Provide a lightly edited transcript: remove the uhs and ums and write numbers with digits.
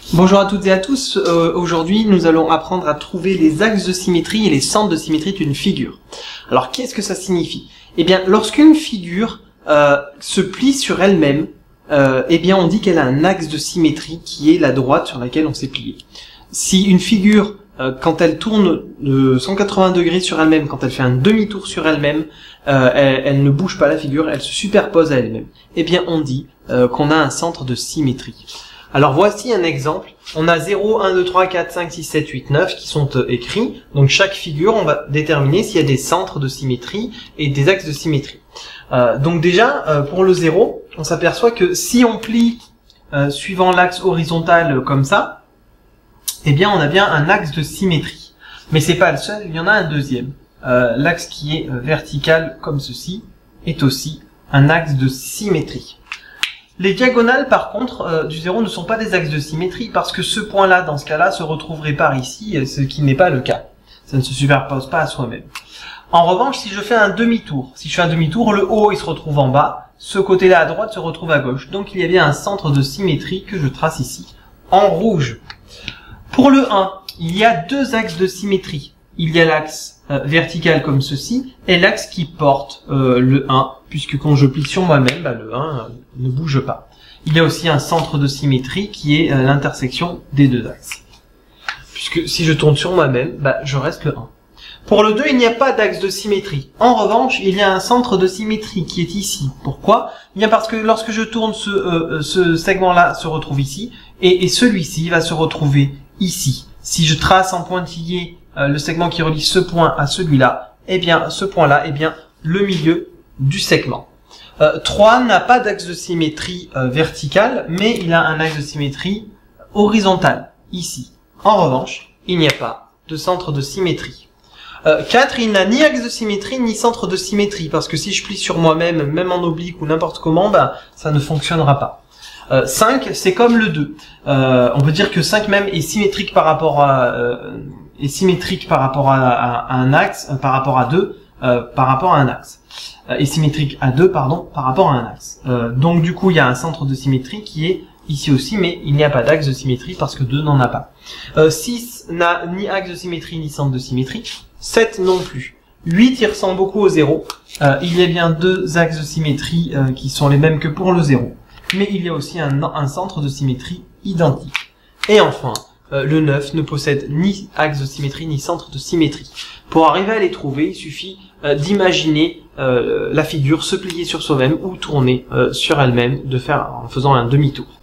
Bonjour à toutes et à tous, aujourd'hui nous allons apprendre à trouver les axes de symétrie et les centres de symétrie d'une figure. Alors qu'est-ce que ça signifie? Eh bien lorsqu'une figure se plie sur elle-même, eh bien on dit qu'elle a un axe de symétrie qui est la droite sur laquelle on s'est plié. Si une figure, quand elle tourne de 180 degrés sur elle-même, quand elle fait un demi-tour sur elle-même, elle ne bouge pas la figure, elle se superpose à elle-même, eh bien on dit qu'on a un centre de symétrie. Alors voici un exemple, on a 0, 1, 2, 3, 4, 5, 6, 7, 8, 9 qui sont écrits, donc chaque figure on va déterminer s'il y a des centres de symétrie et des axes de symétrie. Donc déjà, pour le 0, on s'aperçoit que si on plie suivant l'axe horizontal comme ça, eh bien on a bien un axe de symétrie. Mais c'est pas le seul, il y en a un deuxième. L'axe qui est vertical comme ceci est aussi un axe de symétrie. Les diagonales, par contre, du 0 ne sont pas des axes de symétrie parce que ce point-là, dans ce cas-là, se retrouverait par ici, ce qui n'est pas le cas. Ça ne se superpose pas à soi-même. En revanche, si je fais un demi-tour, le haut, il se retrouve en bas, ce côté-là à droite se retrouve à gauche. Donc, il y a bien un centre de symétrie que je trace ici, en rouge. Pour le 1, il y a deux axes de symétrie. Il y a l'axe vertical comme ceci, et l'axe qui porte le 1, puisque quand je plie sur moi-même, le 1 ne bouge pas. Il y a aussi un centre de symétrie qui est l'intersection des deux axes. Puisque si je tourne sur moi-même, je reste le 1. Pour le 2, il n'y a pas d'axe de symétrie. En revanche, il y a un centre de symétrie qui est ici. Pourquoi? Bien parce que lorsque je tourne, ce segment-là se retrouve ici, et celui-ci va se retrouver ici. Si je trace en pointillé le segment qui relie ce point à celui-là, eh bien ce point-là est bien le milieu du segment. 3 n'a pas d'axe de symétrie vertical, mais il a un axe de symétrie horizontal, ici. En revanche, il n'y a pas de centre de symétrie. 4, il n'a ni axe de symétrie ni centre de symétrie, parce que si je plie sur moi-même, même en oblique ou n'importe comment, ça ne fonctionnera pas. 5, c'est comme le 2. On peut dire que 5 même est symétrique par rapport à un axe, par rapport à 2, par rapport à un axe. Est symétrique à 2, pardon, par rapport à un axe. Donc du coup, il y a un centre de symétrie qui est ici aussi, mais il n'y a pas d'axe de symétrie parce que 2 n'en a pas. 6 n'a ni axe de symétrie ni centre de symétrie. 7 non plus. 8, il ressemble beaucoup au 0. Il y a bien deux axes de symétrie qui sont les mêmes que pour le 0. Mais il y a aussi un centre de symétrie identique. Et enfin, le 9 ne possède ni axe de symétrie ni centre de symétrie. Pour arriver à les trouver, il suffit d'imaginer la figure se plier sur soi-même ou tourner sur elle-même en faisant un demi-tour.